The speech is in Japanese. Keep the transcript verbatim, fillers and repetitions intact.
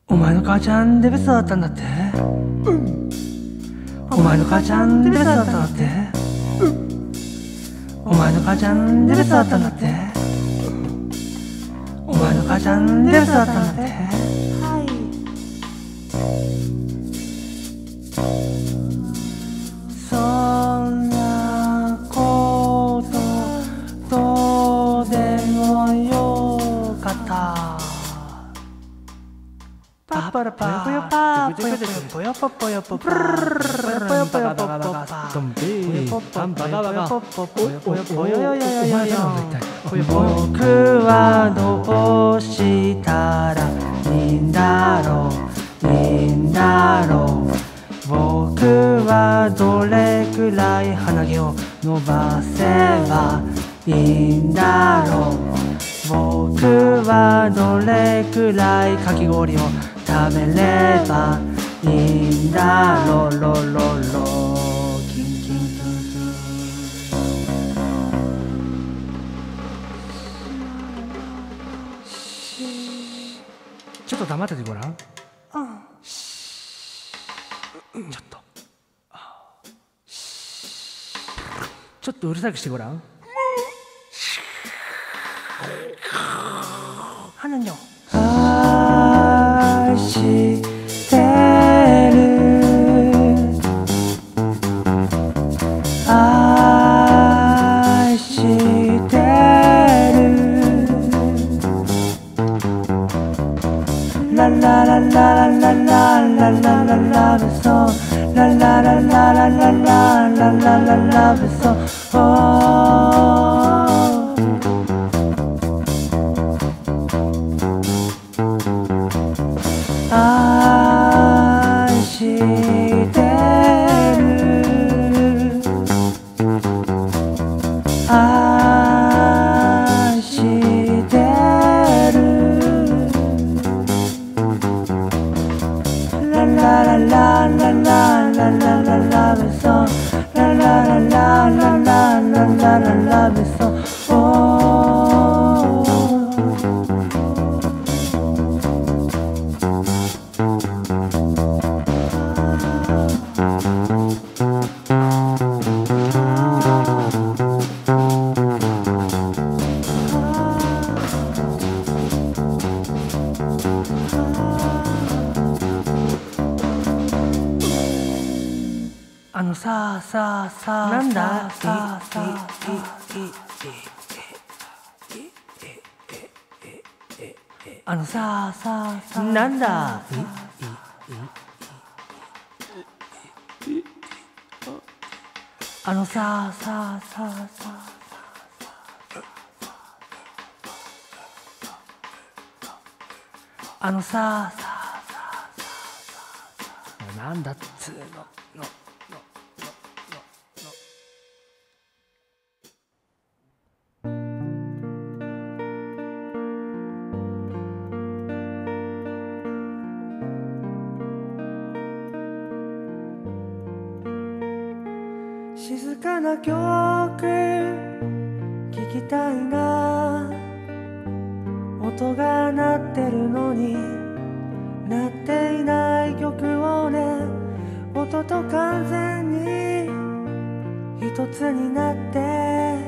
お前の母ちゃんデベスだったんだって。うん。お前の母ちゃんデベスだったんだって。うん。お前の母ちゃんデベスだったんだって。お前の母ちゃんデベスだったんだって。はい。そんなことどうでもよかった。パパラパーポヨパーポヨポヨポポヨポポヨポヨポヨポポヨポドンビーパンバガバガポポポヨポヨポヨヨヨヨヨヨ。僕はどうしたらいいんだろういいんだろう。僕はどれくらい鼻毛を伸ばせばいいんだろう。僕はどれくらいかき氷を食べればいいんだろう。ロロロキンキンキンキン。ちょっと黙っててごらん。うん。ちょっとちょっとうるさくしてごらん。花にょ愛してる愛してるラララララララララララブソーラララララララララララブソー。愛してる愛してるララララララララララブソーララララララララララブソー。あのさあさあさあなんださあさああのさあさあさあなんだあのさあさあさあさああのさあさあさあなんだっつーのの静かな曲聴きたいな。音が鳴ってるのに鳴っていない曲をね。音と完全に一つになって